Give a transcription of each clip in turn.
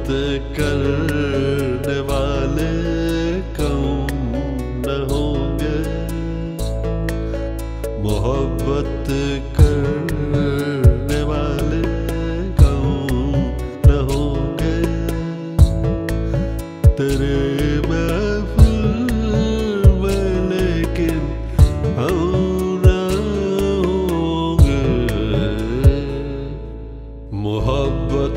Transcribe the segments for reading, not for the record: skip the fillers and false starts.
करने वाले कौन न होंगे, मोहब्बत करने वाले कौन न होंगे, तेरे महफिल में लेकिन हम न होंगे, मोहब्बत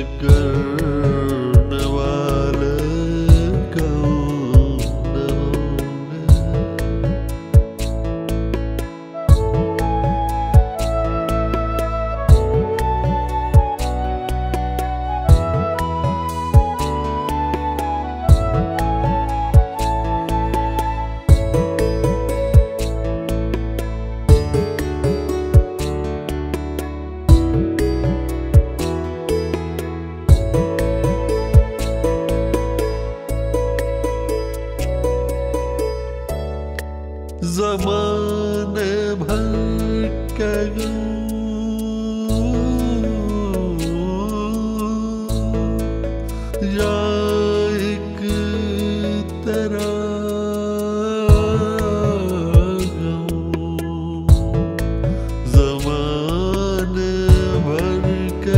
करने वाले कौन न होंगे। ज़माने भर के या एक तेरा ज़माने भर के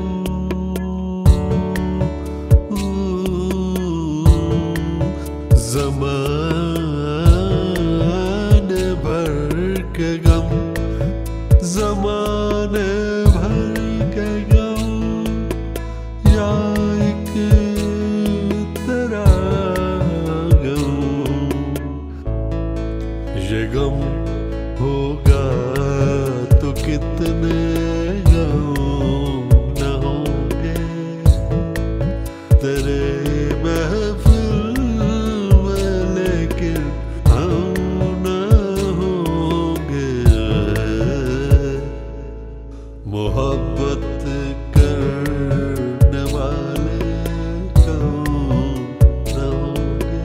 के गम, ज़माने भर के गम या एक तेरा गम, ये गम होगा तो कितने गम न होंगे, तेरे महफिल में लेकिन हम मोहब्बत करने वाले कौन न होंगे,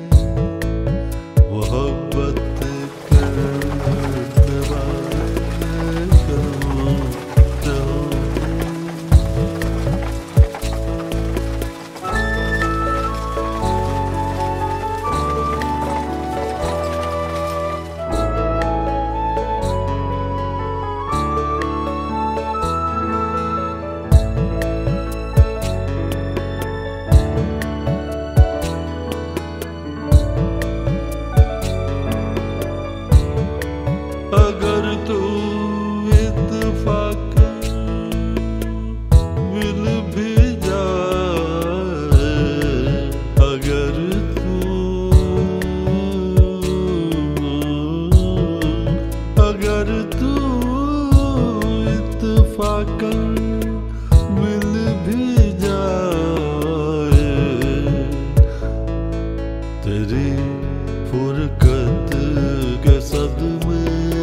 मोहब्बत करने वाले कौन न होंगे। अगर तू इत्तेफाक मिल भी जाए, अगर तू इत्तेफाक मिल भी जाए, तेरी फुरकत के सदमे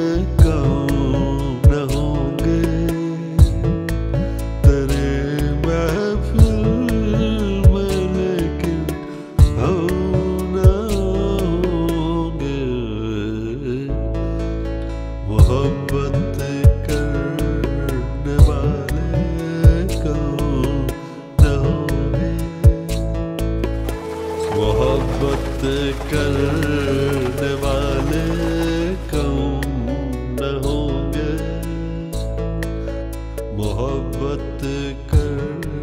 मोहब्बत करने वाले कौन न होंगे, मोहब्बत करने वाले कौन न होंगे, मोहब्बत कर